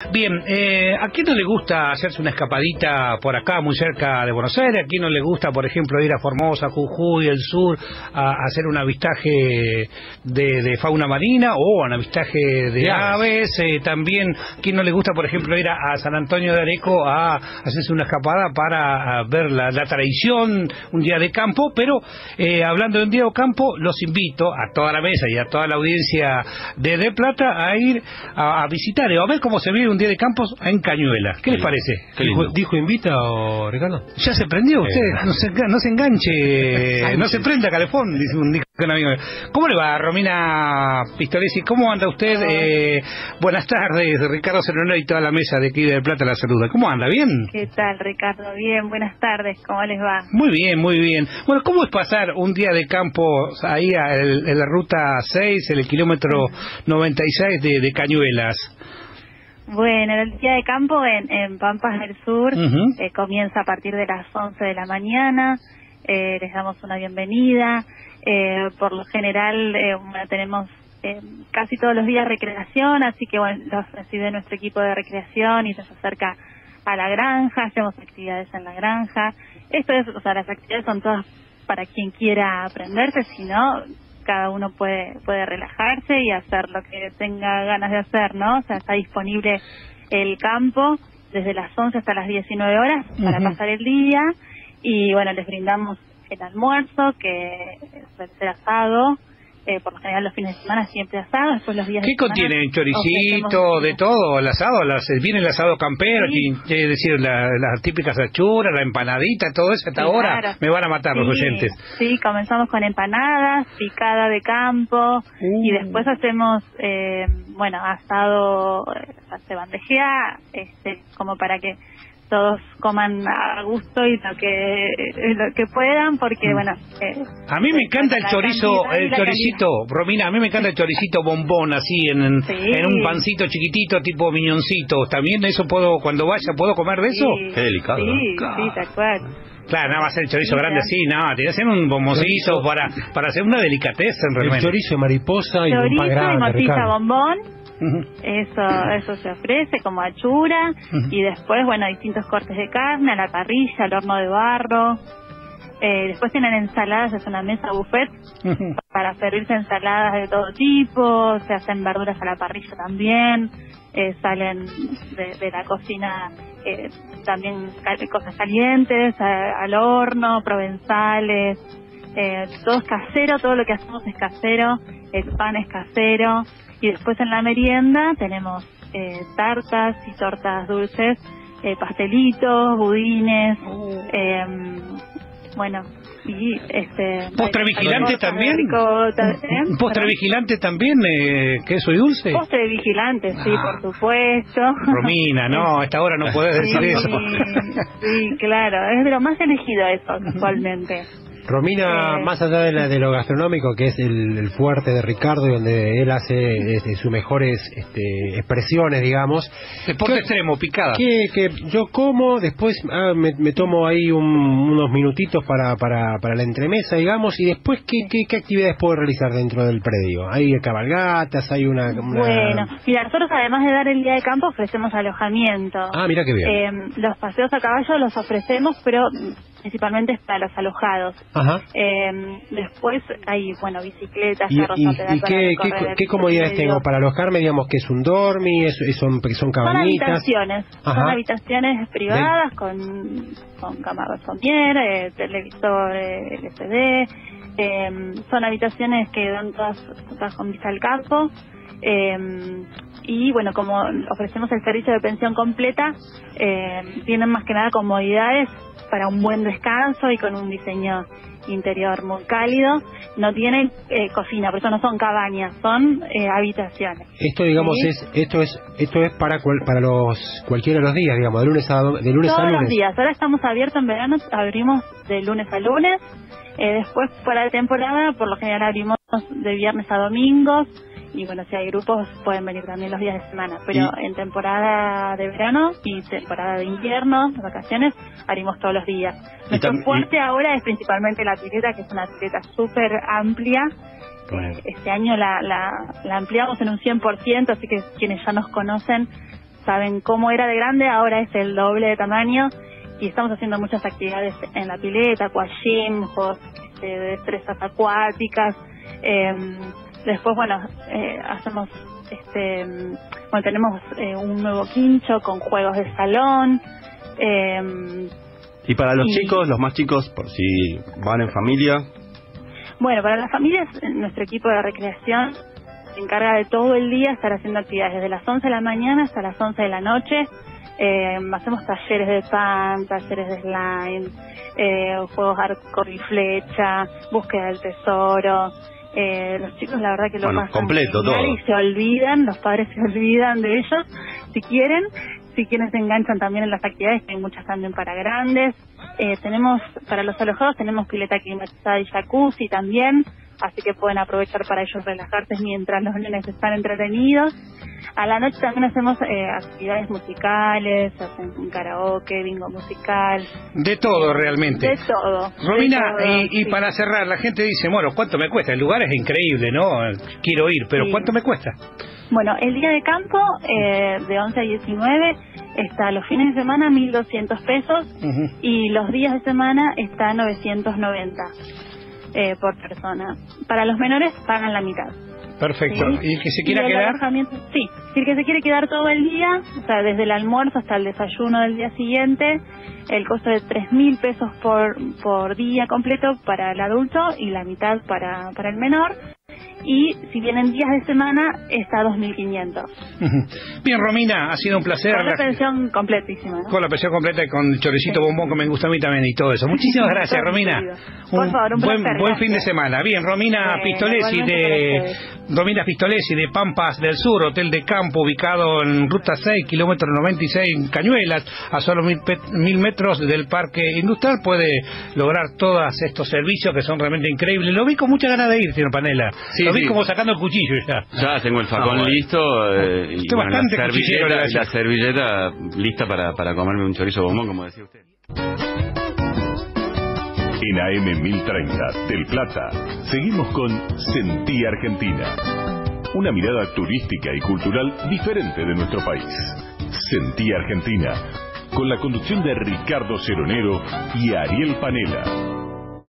Bien, ¿a quién no le gusta hacerse una escapadita por acá, muy cerca de Buenos Aires? ¿A quién no le gusta, por ejemplo, ir a Formosa, Jujuy, el sur, a hacer un avistaje de fauna marina o un avistaje de aves? También, ¿a quién no le gusta, por ejemplo, ir a San Antonio de Areco a hacerse una escapada para ver la tradición, un día de campo? Pero, hablando de un día de campo, los invito a toda la mesa y a toda la audiencia de Plata a ir a visitar o a ver cómo se vive un día de campos en Cañuelas. ¿Qué les parece? ¿Dijo invita o Ricardo? Ya se prendió usted, no se enganche, no se prenda calefón, dice un amigo. ¿Cómo le va, Romina Pistolesi? ¿Cómo anda usted? Buenas tardes, Ricardo Ceronero y toda la mesa de aquí de Plata la saluda. ¿Cómo anda? ¿Bien? ¿Qué tal, Ricardo? Bien, buenas tardes, ¿cómo les va? Muy bien, muy bien. Bueno, ¿cómo es pasar un día de campo ahí en la ruta 6, en el kilómetro 96 de Cañuelas? Bueno, el día de campo en Pampas del Sur comienza a partir de las 11 de la mañana, les damos una bienvenida, por lo general bueno, tenemos casi todos los días recreación, así que bueno, los recibe nuestro equipo de recreación y se acerca a la granja, hacemos actividades en la granja. Esto es, o sea, las actividades son todas para quien quiera aprenderse, si no, cada uno puede relajarse y hacer lo que tenga ganas de hacer, ¿no? O sea, está disponible el campo desde las 11 hasta las 19 horas para pasar el día y, bueno, les brindamos el almuerzo, que suele ser asado, por lo general los fines de semana siempre asado, después los días ¿Qué de semana... ¿Qué contiene? ¿Choricito, de todo? ¿El asado? ¿Viene el asado campero? Sí. Es decir, las típicas achuras, la empanadita, todo eso hasta ahora. Claro. Me van a matar los oyentes. Sí, comenzamos con empanadas, picada de campo, y después hacemos, bueno, asado, se bandejea, como para que todos coman a gusto y lo que puedan, porque bueno... a mí me encanta el chorizo, el choricito, Romina, a mí me encanta el choricito bombón, así, en un pancito chiquitito, tipo miñoncito. ¿También eso cuando vaya, puedo comer de eso? Qué delicado. Sí, tal cual. Claro, nada más el chorizo grande así, nada, tiene que ser un bomboncito para hacer una delicatez en realidad. El chorizo de mariposa y un pan grande, chorizo y morcilla Ricardo. bombón. Eso se ofrece como achura y después, bueno, distintos cortes de carne a la parrilla, al horno de barro. Después tienen ensaladas, es una mesa buffet para servirse ensaladas de todo tipo, se hacen verduras a la parrilla también, salen de la cocina también cosas calientes, al horno, provenzales, todo es casero, todo lo que hacemos es casero, el pan es casero. Y después en la merienda tenemos tartas y tortas dulces, pastelitos, budines, bueno, y postre vigilante también. Postre vigilante también, queso y dulce. Postre vigilante, sí, por supuesto. Romina, no, a esta hora no podés decir eso. Sí, claro, es de lo más elegido eso, casualmente. Romina, más allá de lo gastronómico, que es el fuerte de Ricardo y donde él hace sus mejores expresiones, digamos. Deporte extremo, picada. Que yo como, después me tomo ahí unos minutitos para la entremesa, digamos, y después, ¿qué actividades puedo realizar dentro del predio? ¿Hay cabalgatas? ¿Hay una...? Bueno, mira, nosotros además de dar el día de campo ofrecemos alojamiento. Ah, mira qué bien. Los paseos a caballo los ofrecemos, pero principalmente es para los alojados. Ajá. Después hay, bueno, bicicletas, carros a pedal para recorrer. ¿Qué comodidades tengo para alojarme? Digamos que es un dormi, son cabañitas. Son habitaciones privadas con cama somier, televisor LCD. Son habitaciones que dan todas con vista al campo. Y bueno, como ofrecemos el servicio de pensión completa, tienen más que nada comodidades para un buen descanso y con un diseño interior muy cálido. No tienen cocina, por eso no son cabañas, son habitaciones. Esto, digamos, ¿sí? esto es para cualquiera de los días, digamos, de lunes a lunes. Todos los días. Ahora estamos abiertos en verano, abrimos de lunes a lunes. Después, para la temporada, por lo general abrimos de viernes a domingos. Y bueno, si hay grupos pueden venir también los días de semana, pero en temporada de verano y temporada de invierno, de vacaciones, abrimos todos los días. Nuestro fuerte ahora es principalmente la pileta, que es una pileta súper amplia. Este año la ampliamos en un 100%, así que quienes ya nos conocen saben cómo era de grande, ahora es el doble de tamaño, y estamos haciendo muchas actividades en la pileta, aquagym, juegos de destrezas acuáticas. Después, hacemos tenemos un nuevo quincho con juegos de salón. Y para los chicos, los más chicos, por si van en familia. Bueno, para las familias, nuestro equipo de recreación se encarga de todo el día estar haciendo actividades desde las 11 de la mañana hasta las 11 de la noche. Hacemos talleres de pan, talleres de slime, juegos arco y flecha, búsqueda del tesoro. Los chicos la verdad que lo pasan completo todo, y se olvidan, los padres se olvidan de ellos si quieren se enganchan también en las actividades, que hay muchas también para grandes. Tenemos para los alojados, tenemos pileta climatizada y jacuzzi también, así que pueden aprovechar para ellos relajarse mientras los nenes están entretenidos. A la noche también hacemos actividades musicales, hacen un karaoke, bingo musical. De todo realmente. De todo. Romina, de todo, y para cerrar, la gente dice, bueno, ¿cuánto me cuesta? El lugar es increíble, ¿no? Quiero ir, pero sí. ¿Cuánto me cuesta? Bueno, el día de campo, de 11 a 19, está los fines de semana 1.200 pesos, y los días de semana está 990 por persona. Para los menores pagan la mitad. Perfecto. ¿Sí? ¿Y el que se quiera quedar? Sí, si el que se quiere quedar todo el día, o sea, desde el almuerzo hasta el desayuno del día siguiente, el costo es 3.000 pesos por día completo para el adulto y la mitad para el menor. Y si vienen días de semana, está 2.500. Bien, Romina, ha sido un placer. Con la pensión completísima, ¿no? Con la pensión completa y con el choricito bombón que me gusta a mí también y todo eso. Muchísimas gracias, Romina. Por favor, un placer. Buen fin de semana. Bien, Romina Pistolesi de Pampas del Sur, hotel de campo ubicado en ruta 6, kilómetro 96 en Cañuelas, a solo 1.000 metros del parque industrial. Puede lograr todos estos servicios que son realmente increíbles. Lo vi con mucha ganas de ir, señor Panela. Sí, Lo vi como sacando el cuchillo ya. Ya tengo el facón listo, y bueno, la servilleta lista para comerme un chorizo bombón, como decía usted. En AM 1030 del Plata, seguimos con Sentí Argentina. Una mirada turística y cultural diferente de nuestro país. Sentí Argentina, con la conducción de Ricardo Ceronero y Ariel Panela.